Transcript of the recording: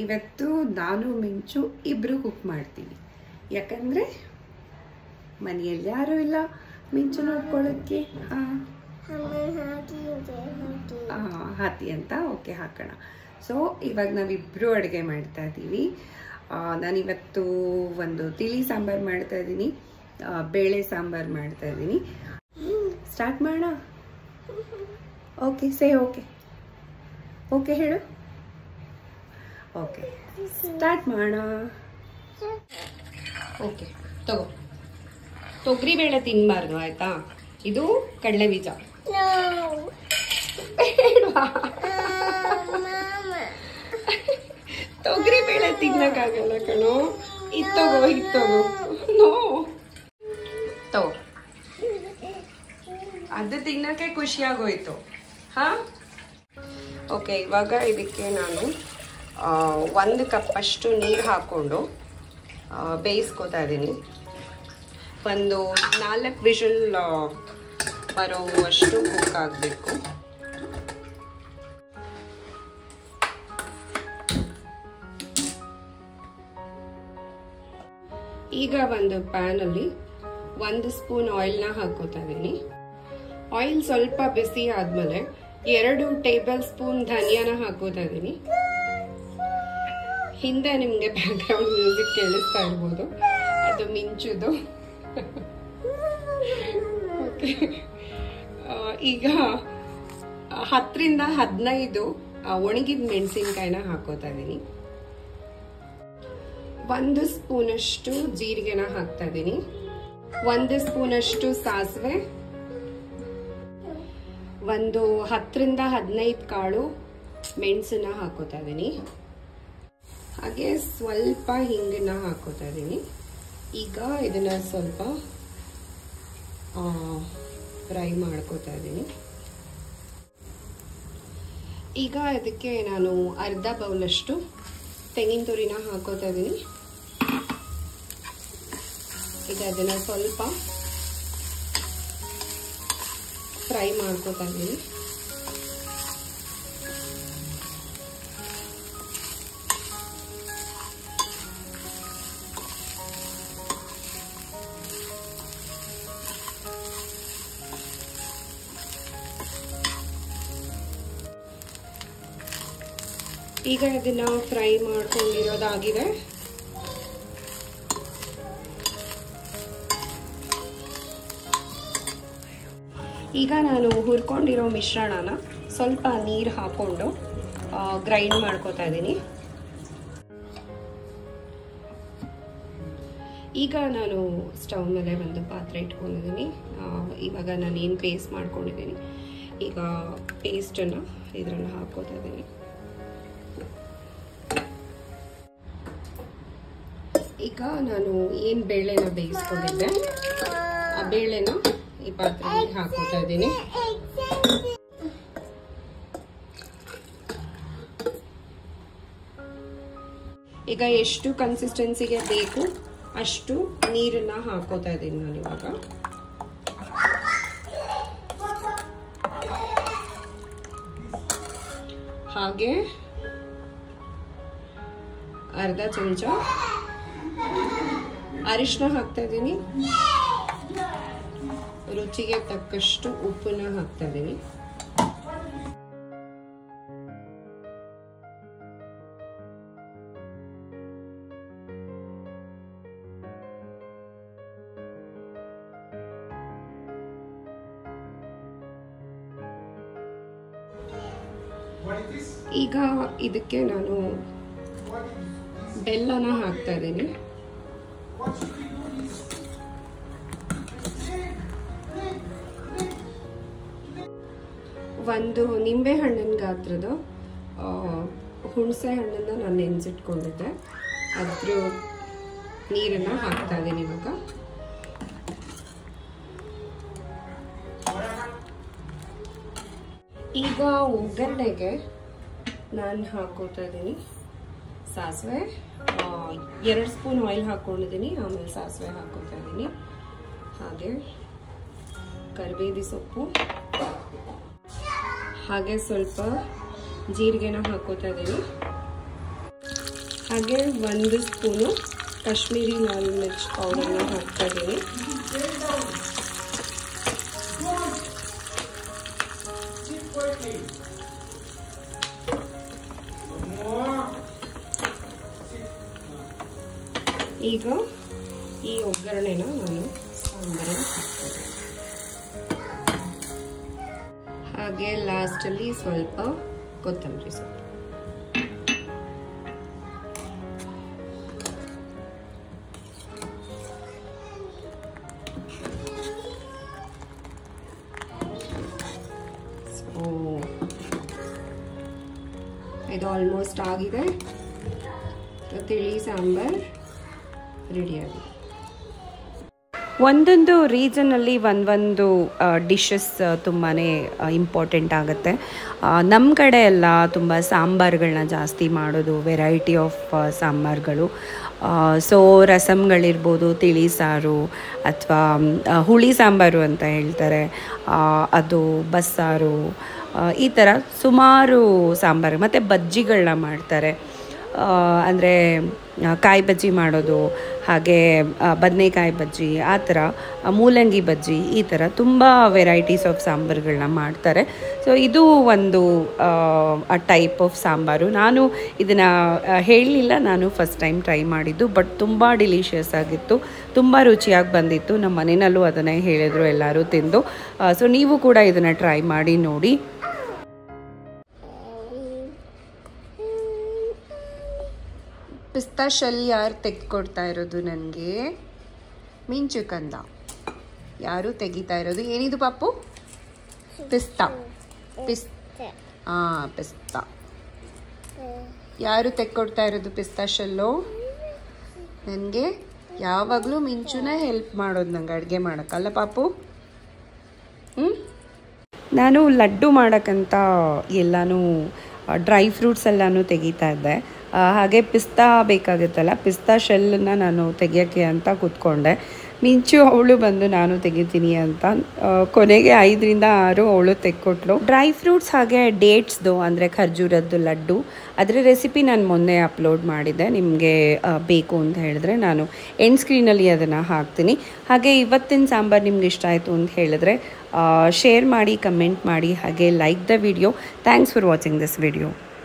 ಇವತ್ತು ನಾನು ಮಿಂಚು ಇಬ್ರು ಕುಕ್ ಮಾಡ್ತೀವಿ. ಯಾಕಂದ್ರೆ ಮನೆಯಲ್ಲಿ ಯಾರು ಇಲ್ಲ ಮಿಂಚು ನೋಡ್ಕೊಳ್ಳೋಕ್ಕೆ. ಹಾತಿ ಅಂತ ಓಕೆ ಹಾಕೋಣ. ಸೊ ಇವಾಗ ನಾವಿಬ್ರು ಅಡುಗೆ ಮಾಡ್ತಾ ಇದ್ದೀವಿ. ನಾನಿವತ್ತು ಒಂದು ತಿಳಿ ಸಾಂಬಾರು ಮಾಡ್ತಾ ಇದ್ದೀನಿ, ಬೇಳೆ ಸಾಂಬಾರು ಮಾಡ್ತಾ ಇದ್ದೀನಿ. ಸ್ಟಾರ್ಟ್ ಮಾಡೋಣ. ಓಕೆ ಸೇ ಓಕೆ ಓಕೆ ಹೇಳು. ಓಕೆ ಸ್ಟಾರ್ಟ್ ಮಾಡೋಣ. ಓಕೆ ತಗೋ. ತೊಗರಿ ಬೇಳೆ ತಿನ್ನಬಾರ್ದು ಆಯ್ತಾ? ಇದು ಕಡಲೆ ಬೀಜ. ತೊಗರಿ ಬೇಳೆ ತಿನ್ನಕ್ಕಾಗಲ್ಲ ಕಣೋ. ಇದು ತಗೋ ನೋ ತಗೋ. ಅದು ತಿನ್ನಕ್ಕೆ ಖುಷಿ ಆಗೋಯ್ತು. ಹಾ ಓಕೆ. ಇವಾಗ ಇದಕ್ಕೆ ನಾನು 1 ಕಪ್ ಅಷ್ಟು ನೀರು ಹಾಕ್ಕೊಂಡು ಬೇಯಿಸ್ಕೊತಾ ಇದ್ದೀನಿ. ಒಂದು 4 ವಿಷಲ್ ಬರೋವಷ್ಟು ಕುಕ್ ಆಗಬೇಕು. ಈಗ ಒಂದು ಪ್ಯಾನಲ್ಲಿ 1 ಸ್ಪೂನ್ ಆಯಿಲ್ನ ಹಾಕೋತಾ ಇದ್ದೀನಿ. ಆಯಿಲ್ ಸ್ವಲ್ಪ ಬಿಸಿ ಆದ್ಮೇಲೆ 2 ಟೇಬಲ್ ಸ್ಪೂನ್ ಧನಿಯಾನ ಹಾಕೋತಾ ಇದ್ದೀನಿ. ಹಿಂದೆ ನಿಮ್ಗೆ ಬ್ಯಾಕ್ ಗ್ರೌಂಡ್ ಮ್ಯೂಸಿಕ್ ಕೇಳಿಸ್ತಾ ಇರ್ಬೋದು, ಅದು ಮಿಂಚುದು. ಓಕೆ. ಈಗ 10 ರಿಂದ 15 ಒಣಗಿದ ಮೆಣಸಿನ್ಕಾಯಿನ ಹಾಕೋತಾ ಇದ್ದೀನಿ. 1 ಸ್ಪೂನ್ ಅಷ್ಟು ಜೀರಿಗೆನ ಹಾಕ್ತಾ ಇದ್ದೀನಿ. 1 ಸ್ಪೂನ್ ಅಷ್ಟು ಸಾಸಿವೆ, ಒಂದು 10 ರಿಂದ 15 ಕಾಳು ಮೆಣಸನ್ನ ಹಾಕೋತಾ ಇದ್ದೀನಿ. ಹಾಗೆ ಸ್ವಲ್ಪ ಹಿಂಗನ್ನ ಹಾಕೋತಾ ಇದ್ದೀನಿ. ಈಗ ಇದನ್ನ ಸ್ವಲ್ಪ ಫ್ರೈ ಮಾಡ್ಕೋತಾ ಇದ್ದೀನಿ. ಈಗ ಇದಕ್ಕೆ ನಾನು ಅರ್ಧ ಬೌಲಷ್ಟು ತೆಂಗಿನ ತುರಿನ ಹಾಕೋತಾ ಇದ್ದೀನಿ. ಈಗ ಅದನ್ನ ಸ್ವಲ್ಪ ಫ್ರೈ ಮಾಡ್ಕೋತಾ ಇದ್ದೀನಿ. ಈಗ ಇದನ್ನ ಫ್ರೈ ಮಾಡ್ಕೊಂಡಿರೋದಾಗಿದೆ. ಈಗ ನಾನು ಹುರ್ಕೊಂಡಿರೋ ಮಿಶ್ರಣನ ಸ್ವಲ್ಪ ನೀರು ಹಾಕೊಂಡು ಗ್ರೈಂಡ್ ಮಾಡ್ಕೋತಾ ಇದ್ದೀನಿ. ಈಗ ನಾನು ಸ್ಟವ್ ಮೇಲೆ ಒಂದು ಪಾತ್ರೆ ಇಟ್ಕೊಂಡಿದ್ದೀನಿ. ಇವಾಗ ನಾನು ಏನು ಪೇಸ್ಟ್ ಮಾಡ್ಕೊಂಡಿದ್ದೀನಿ, ಈಗ ಪೇಸ್ಟನ್ನು ಇದರಲ್ಲಿ ಹಾಕೋತಾ ಇದ್ದೀನಿ. ಈಗ ನಾನು ಏನು ಬೇಳೆನ ಬೇಯಿಸ್ಕೊಂಡಿದ್ದೆ ಆ ಬೇಳೆನ ಈ ಪಾತ್ರೆಯಲ್ಲಿ ಹಾಕೋತಾ ಇದ್ದೀನಿ. ಈಗ ಎಷ್ಟು ಕನ್ಸಿಸ್ಟೆನ್ಸಿಗೆ ಬೇಕು ಅಷ್ಟು ನೀರನ್ನ ಹಾಕೋತಾ ಇದ್ದೀನಿ ನಾನು ಇವಾಗ. ಹಾಗೆ ಅರ್ಧ ಚಮಚ ಅರಿಶಿನ ಹಾಕ್ತಾ ಇದ್ದೀನಿ. ರುಚಿಗೆ ತಕ್ಕಷ್ಟು ಉಪ್ಪನ್ನ ಹಾಕ್ತಾ ಇದ್ದೀನಿ. ಈಗ ಇದಕ್ಕೆ ನಾನು ಬೆಲ್ಲನ ಹಾಕ್ತಾ ಇದ್ದೀನಿ. ಒಂದು ನಿಂಬೆ ಹಣ್ಣಿನ ಗಾತ್ರದ ಹುಣಸೆ ಹಣ್ಣನ್ನು ನಾನು ನೆನೆಸಿಟ್ಕೊಂಡಿದ್ದೆ, ಅದ್ರ ನೀರನ್ನು ಹಾಕ್ತಾ ಇದ್ದೀನಿ ಇವಾಗ. ಈಗ ಒಗ್ಗರಣೆಗೆ ನಾನು ಹಾಕೋತಾ ಇದ್ದೀನಿ ಸಾಸಿವೆ. 2 ಸ್ಪೂನ್ ಆಯಿಲ್ ಹಾಕ್ಕೊಂಡಿದ್ದೀನಿ, ಆಮೇಲೆ ಸಾಸಿವೆ ಹಾಕೋತಾ ಇದ್ದೀನಿ. ಹಾಗೆ ಕರಿಬೇವು ಸೊಪ್ಪು, ಹಾಗೆ ಸ್ವಲ್ಪ ಜೀರಿಗೆನ ಹಾಕೋತಾ ಇದ್ದೀನಿ. ಹಾಗೆ 1 ಸ್ಪೂನು ಕಾಶ್ಮೀರಿ ಲಾಲ್ ಮಿರ್ಚ್ ಪೌಡರ್ನ ಹಾಕ್ತಾ ಇದ್ದೀನಿ. ಈಗ ಈ ಒಗ್ಗರಣೆನ ನಾನು ಸಾಂಬಾರಿಗೆ ಹಾಕ್ತೀನಿ. ಹಾಗೆ ಲಾಸ್ಟಲ್ಲಿ ಸ್ವಲ್ಪ ಕೊತ್ತಂಬರಿ ಸೊಪ್ಪು. ಇದು ಆಲ್ಮೋಸ್ಟ್ ಆಗಿದೆ. ತಿಳಿ ಸಾಂಬಾರ್ ರೆಡಿಯಾಗಿದೆ. ಒಂದೊಂದು ರೀಜನಲ್ಲಿ ಒಂದೊಂದು ಡಿಶಸ್ ತುಂಬಾ ಇಂಪಾರ್ಟೆಂಟ್ ಆಗುತ್ತೆ. ನಮ್ಮ ಕಡೆ ಎಲ್ಲ ತುಂಬ ಸಾಂಬಾರುಗಳನ್ನ ಜಾಸ್ತಿ ಮಾಡೋದು, ವೆರೈಟಿ ಆಫ್ ಸಾಂಬಾರುಗಳು. ಸೊ ರಸಮ್ಗಳಿರ್ಬೋದು, ತಿಳಿ ಸಾರು ಅಥವಾ ಹುಳಿ ಸಾಂಬಾರು ಅಂತ ಹೇಳ್ತಾರೆ, ಅದು ಬಸ್ಸಾರು, ಈ ಥರ ಸುಮಾರು ಸಾಂಬಾರು. ಮತ್ತು ಬಜ್ಜಿಗಳನ್ನ ಮಾಡ್ತಾರೆ, ಅಂದರೆ ಕಾಯಿ ಬಜ್ಜಿ ಮಾಡೋದು, ಹಾಗೆ ಬದನೆಕಾಯಿ ಬಜ್ಜಿ, ಆ ಥರ ಮೂಲಂಗಿ ಬಜ್ಜಿ, ಈ ಥರ ತುಂಬ ವೆರೈಟೀಸ್ ಆಫ್ ಸಾಂಬಾರುಗಳನ್ನ ಮಾಡ್ತಾರೆ. ಸೊ ಇದು ಒಂದು ಟೈಪ್ ಆಫ್ ಸಾಂಬಾರು. ನಾನು ಇದನ್ನು ಹೇಳಲಿಲ್ಲ, ನಾನು ಫಸ್ಟ್ ಟೈಮ್ ಟ್ರೈ ಮಾಡಿದ್ದು, ಬಟ್ ತುಂಬ ಡಿಲಿಷಿಯಸ್ ಆಗಿತ್ತು, ತುಂಬ ರುಚಿಯಾಗಿ ಬಂದಿತ್ತು. ನಮ್ಮ ಮನೆಯಲ್ಲೂ ಅದನ್ನೇ ಹೇಳಿದರು ಎಲ್ಲರೂ ತಿಂದು. ಸೊ ನೀವು ಕೂಡ ಇದನ್ನು ಟ್ರೈ ಮಾಡಿ ನೋಡಿ. ಪಿಸ್ತಾ ಶೆಲ್ ಯಾರು ತೆಗೆದುಕೊಡ್ತಾ ಇರೋದು? ನನಗೆ ಮಿಂಚು ಕಂದ ಯಾರು ತೆಗಿತಾ ಇರೋದು? ಏನಿದು ಪಾಪು? ಪಿಸ್ತಾ. ಪಿಸ್ತಾ ಯಾರು ತೆಗೆದುಕೊಡ್ತಾ ಇರೋದು? ಪಿಸ್ತಾ ಶೆಲ್ಲು ನನಗೆ ಯಾವಾಗಲೂ ಮಿಂಚುನೇ ಹೆಲ್ಪ್ ಮಾಡೋದು ನಂಗೆ ಅಡುಗೆ ಮಾಡೋಕ್ಕಲ್ಲ ಪಾಪು. ನಾನು ಲಡ್ಡು ಮಾಡೋಕ್ಕಂತ ಎಲ್ಲನೂ ಡ್ರೈ ಫ್ರೂಟ್ಸ್ ಎಲ್ಲನೂ ತೆಗಿತಾ ಇದ್ದೆ. ಹಾಗೆ ಪಿಸ್ತಾ ಬೇಕಾಗುತ್ತಲ್ಲ, ಪಿಸ್ತಾ ಶೆಲ್ಲನ್ನು ನಾನು ತೆಗಿಯೋಕ್ಕೆ ಅಂತ ಕೂತ್ಕೊಂಡೆ. ಮಿಂಚು ಅವಳು ಬಂದು ನಾನು ತೆಗಿತೀನಿ ಅಂತ ಕೊನೆಗೆ 5 ರಿಂದ 6 ಅವಳು ತೆಕ್ಕೊಟ್ಲು. ಡ್ರೈ ಫ್ರೂಟ್ಸ್ ಹಾಗೆ ಡೇಟ್ಸ್ದು ಅಂದರೆ ಖರ್ಜೂರದ್ದು ಲಡ್ಡು, ಅದರ ರೆಸಿಪಿ ನಾನು ಮೊನ್ನೆ ಅಪ್ಲೋಡ್ ಮಾಡಿದ್ದೆ. ನಿಮಗೆ ಬೇಕು ಅಂತ ಹೇಳಿದ್ರೆ ನಾನು ಎಂಡ್ ಸ್ಕ್ರೀನಲ್ಲಿ ಅದನ್ನು ಹಾಕ್ತೀನಿ. ಹಾಗೆ ಇವತ್ತಿನ ಸಾಂಬಾರು ನಿಮ್ಗೆ ಇಷ್ಟ ಆಯಿತು ಅಂತ ಹೇಳಿದ್ರೆ ಶೇರ್ ಮಾಡಿ, ಕಮೆಂಟ್ ಮಾಡಿ, ಹಾಗೆ like the video. Thanks for watching this video.